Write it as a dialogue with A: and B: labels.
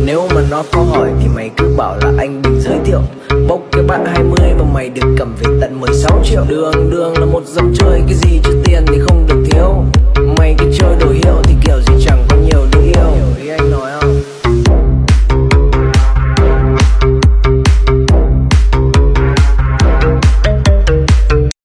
A: Nếu mà nó có hỏi thì mày cứ bảo là anh Bình giới thiệu. Bốc cái bát 20 và mày được cầm về tận 16 triệu. Đường là một dòng chơi, cái gì cho tiền thì không được thiếu. Mày cứ chơi đồ hiệu